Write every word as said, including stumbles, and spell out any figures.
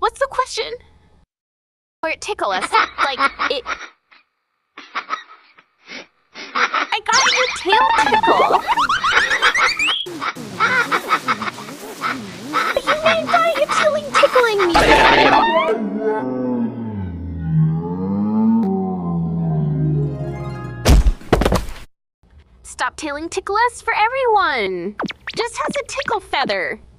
What's the question? Or it tickle us, like it... I got your tail tickle! You made by you tilling tickling me! Stop tailing tickle us for everyone! Just has a tickle feather.